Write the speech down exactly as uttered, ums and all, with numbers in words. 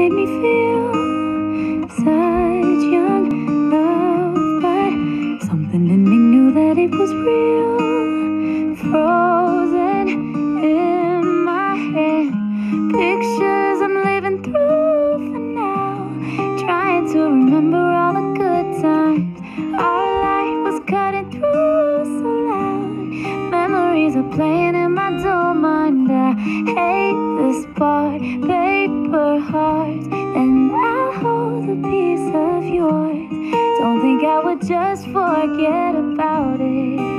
made me feel such young love, but something in me knew that it was real. Frozen in my head, pictures I'm living through for now, trying to remember all the good times our light was cutting through so loud. Memories are playing in my dull mind. I hate this part, paper hearts, and I'll hold a piece of yours. Don't think I would just forget about it.